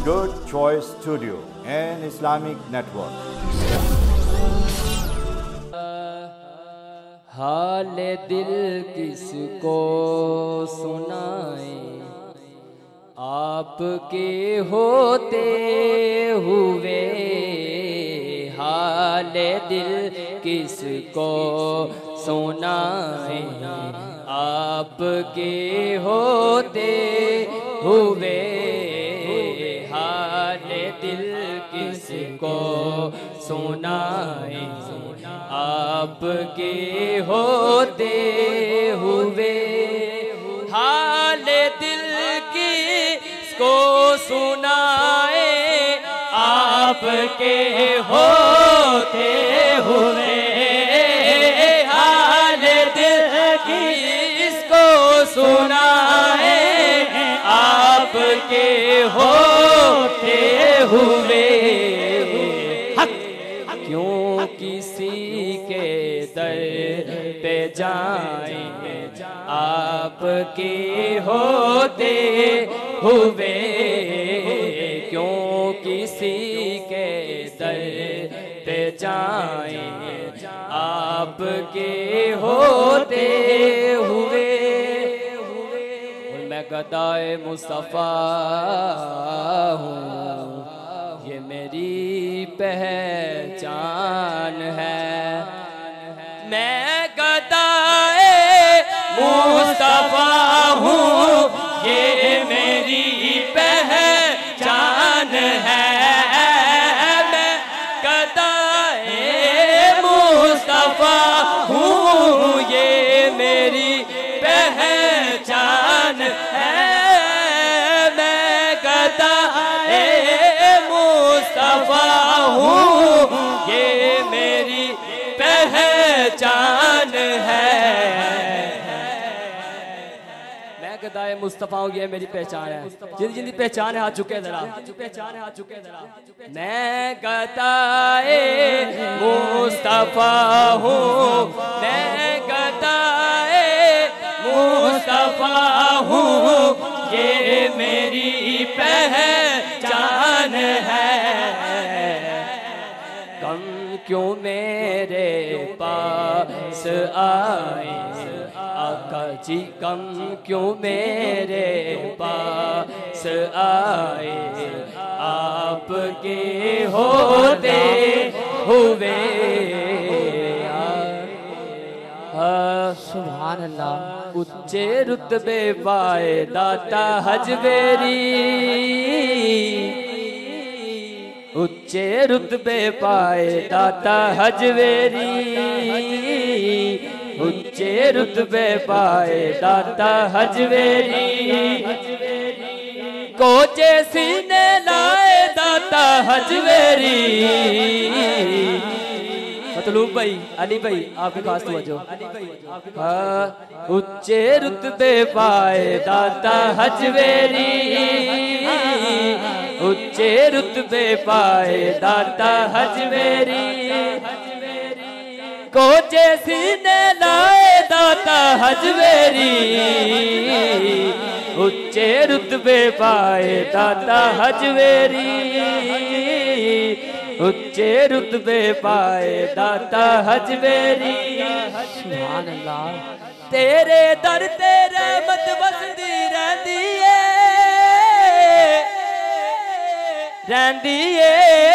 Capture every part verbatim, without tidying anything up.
Good Choice Studio and Islamic Network. हाल दिल किसको सुनाए, आपके होते हुए। हाल दिल किसको सुनाए, आपके होते हुए। हाल दिल किसको सुनाए, आपके होते हुए। हाल दिल किसको सुनाए, आपके होते हुए। हाल दिल किसको सुनाए, आपके होते हुए। क्यों किसी के दर पे जाएं, आपके होते हुए। क्यों किसी के दर पे जाएं, आपके होते हुए। मैं गदाए मुस्तफ़ा हूँ, ये मेरी पहचान है। मैं गदाए मुस्तफ़ा हूँ, ये मेरी पहचान है। मैं गदाए मुस्तफ़ा हूँ, ये मेरी पहचान है। मैं गदाए मुस्तफ़ा हूँ, ये मेरी पहचान है। मैं गदाए मुस्तफ़ा हूँ, ये मेरी पहचान है। जिंदी जिंदी पहचान है हाथ चुके जरा, पहचान है हाथ चुके जरा। मैं गदाए मुस्तफ़ा हूँ, मैं गदाए मुस्तफ़ा हूँ, ये मेरी पहचान है। कम क्यों मेरे पास आए, आका जी कम क्यों मेरे पास आए, आपके होते हुए। सुभान अल्लाह। उच्चे रुतबे पाए दाता हजवेरी, उच्चे रुतबे पाए दाता हजवेरी। उच्चे रुतबे पाए दाता हजवेरी। कोचे सीने लाए दाता हजवेरी। मतलूब भाई, अली भाई, आपके खास तवज्जो। उच्चे रुतबे पाए दाता हजवेरी। उच्चे रुतबे पाए दाता हजवेरी। कोचे सीने लाए दाता हजवेरी। उच्चे रुतबे पाए दाता हजवेरी। उच्चे रुतबे पाए दाता हजवेरी। सुभान अल्लाह। तेरे दर ते रहमत बसदी रहंदी है, रहंदी है।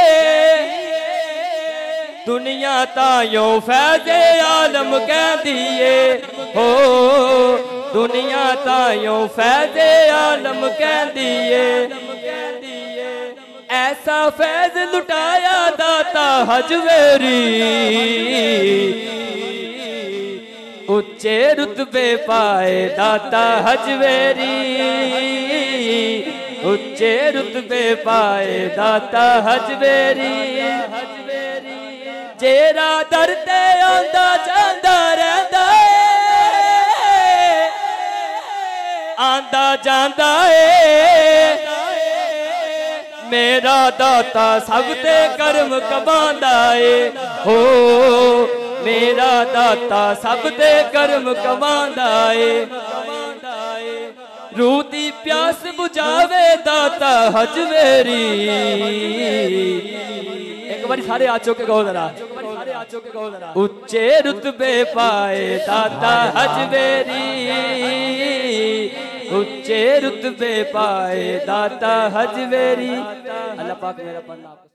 दुनिया तायों फैज़े आलम कहदी है, हो दुनिया तायों फैज़े आलम कहदी है। ऐसा फैज़ लुटाया दाता हजवेरी। उच्चे रुतबे पाए दाता हजवेरी। उच्चे रुतबे पाए दाता हजवेरी। जेरा दर ते आंदा जांदा रहंदा है, आंदा जांदा है। मेरा दाता सब ते कर्म कमांदा है, हो मेरा दाता सब ते कर्म कमांदा है। रूह दी प्यास बुझावे दाता हजवेरी। एक बार सारे आ चुके गो जरा, उच्चे रुतबे पाए दाता हजवेरी, उच्चे रुतबे पाए दाता हजवेरी। अल्लाह पाक मेरा पढ़ना